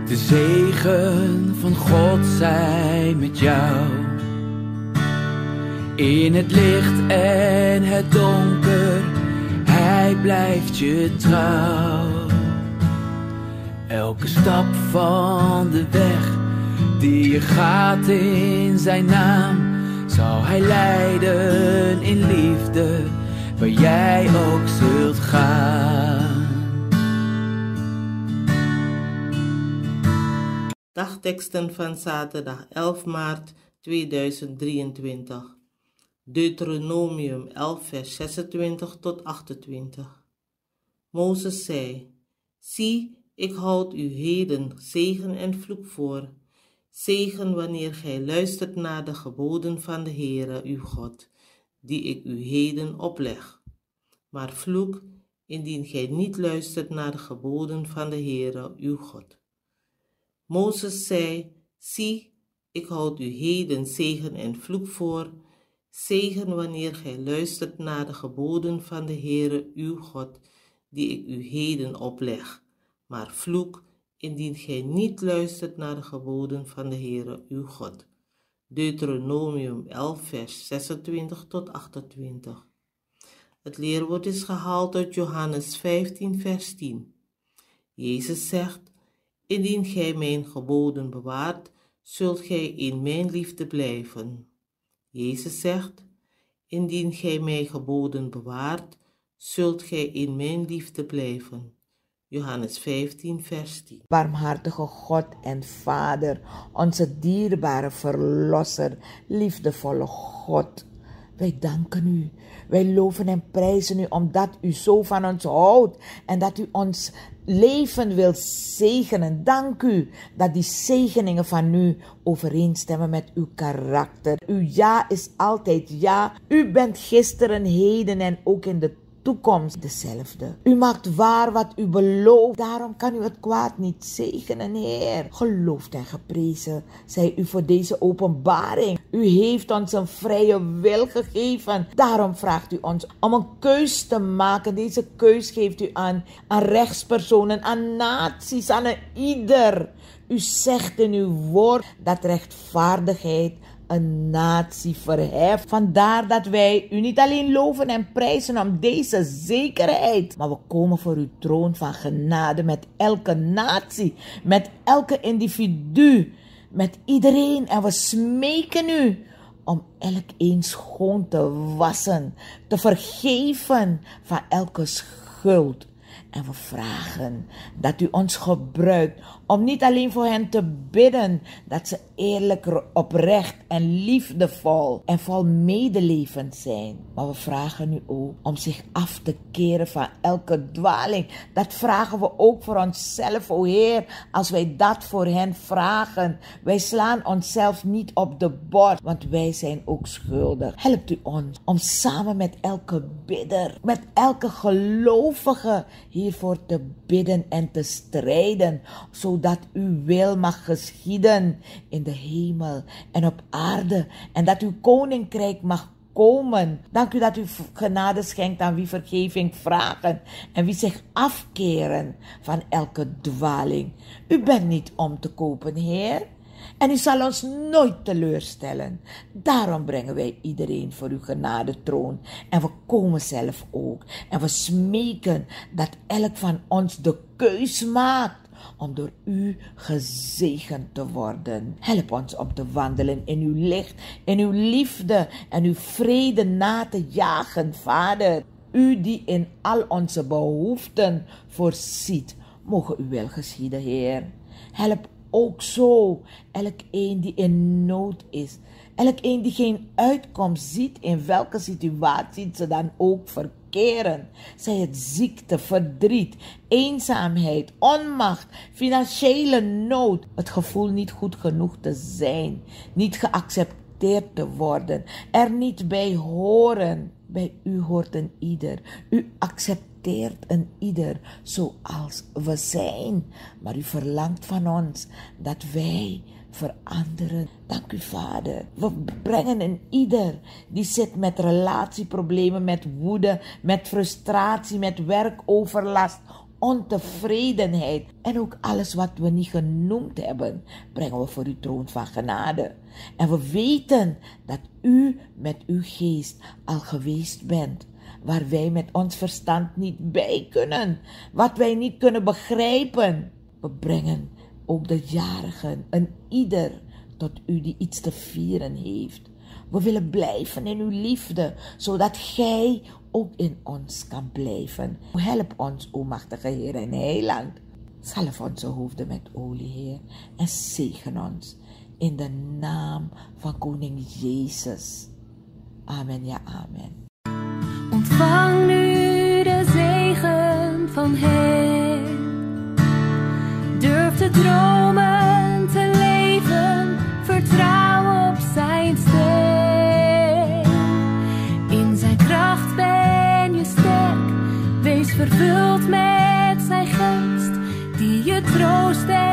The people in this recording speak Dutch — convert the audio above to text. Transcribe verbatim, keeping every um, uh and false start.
De zegen van God zij met jou. In het licht en het donker, Hij blijft je trouw. Elke stap van de weg die je gaat in zijn naam, zal Hij leiden in liefde, waar jij ook zult gaan. Dagteksten van zaterdag elf maart tweeduizend drieëntwintig. Deuteronomium elf vers zesentwintig tot achtentwintig. Mozes zei: Zie, ik houd u heden zegen en vloek voor. Zegen wanneer gij luistert naar de geboden van de Heere uw God, die ik u heden opleg. Maar vloek, indien gij niet luistert naar de geboden van de Heere uw God. Mozes zei: Zie, ik houd u heden zegen en vloek voor. Zegen wanneer gij luistert naar de geboden van de Heere uw God, die ik u heden opleg. Maar vloek, indien gij niet luistert naar de geboden van de Heere uw God. Deuteronomium elf vers zesentwintig tot achtentwintig. Het leerwoord is gehaald uit Johannes vijftien vers tien. Jezus zegt: Indien gij mijn geboden bewaart, zult gij in mijn liefde blijven. Jezus zegt: Indien gij mijn geboden bewaart, zult gij in mijn liefde blijven. Johannes vijftien vers tien. Barmhartige God en Vader, onze dierbare Verlosser, liefdevolle God, wij danken u. Wij loven en prijzen u omdat u zo van ons houdt en dat u ons leven wil zegenen. Dank u dat die zegeningen van u overeenstemmen met uw karakter. Uw ja is altijd ja. U bent gisteren, heden en ook in de toekomst dezelfde. U maakt waar wat u belooft. Daarom kan u het kwaad niet zegenen, Heer. Geloofd en geprezen zij u voor deze openbaring. U heeft ons een vrije wil gegeven. Daarom vraagt u ons om een keus te maken. Deze keus geeft u aan, aan rechtspersonen, aan naties, aan een ieder. U zegt in uw woord dat rechtvaardigheid een natie verheft. Vandaar dat wij u niet alleen loven en prijzen om deze zekerheid, maar we komen voor uw troon van genade met elke natie, met elke individu, met iedereen. En we smeken u om elkeen schoon te wassen, te vergeven van elke schuld. En we vragen dat u ons gebruikt om niet alleen voor hen te bidden, dat ze eerlijk, oprecht en liefdevol en vol medeleven zijn. Maar we vragen u ook om zich af te keren van elke dwaling. Dat vragen we ook voor onszelf, o Heer, als wij dat voor hen vragen. Wij slaan onszelf niet op de borst, want wij zijn ook schuldig. Helpt u ons om samen met elke bidder, met elke gelovige hiervoor te bidden en te strijden, zodat uw wil mag geschieden in de hemel en op aarde en dat uw koninkrijk mag komen. Dank u dat u genade schenkt aan wie vergeving vragen en wie zich afkeren van elke dwaling. U bent niet om te kopen, Heer. En u zal ons nooit teleurstellen. Daarom brengen wij iedereen voor uw genadetroon. En we komen zelf ook. En we smeken dat elk van ons de keus maakt om door u gezegend te worden. Help ons om te wandelen in uw licht, in uw liefde en uw vrede na te jagen, Vader. U die in al onze behoeften voorziet. Mogen uw wil geschieden, Heer. Help ook zo elkeen die in nood is. Elkeen die geen uitkomst ziet, in welke situatie ze dan ook verkeren. Zij het ziekte, verdriet, eenzaamheid, onmacht, financiële nood. Het gevoel niet goed genoeg te zijn. Niet geaccepteerd te worden. Er niet bij horen. Bij u hoort een ieder. U accepteert een ieder zoals we zijn. Maar u verlangt van ons dat wij veranderen. Dank u, Vader. We brengen een ieder die zit met relatieproblemen, met woede, met frustratie, met werkoverlast ontevredenheid en ook alles wat we niet genoemd hebben, brengen we voor uw troon van genade. En we weten dat u met uw geest al geweest bent, waar wij met ons verstand niet bij kunnen, wat wij niet kunnen begrijpen. We brengen ook de jarigen en ieder tot u die iets te vieren heeft. We willen blijven in uw liefde, zodat gij ook in ons kan blijven. Help ons, o machtige Heer en Heiland. Zalf onze hoofden met olie, Heer, en zegen ons in de naam van Koning Jezus. Amen, ja, amen. Ontvang nu de zegen van Hem. Durf te dromen, te leven, vertrouw op zijn stem. In zijn kracht ben je sterk, wees vervuld met zijn geest, die je troost en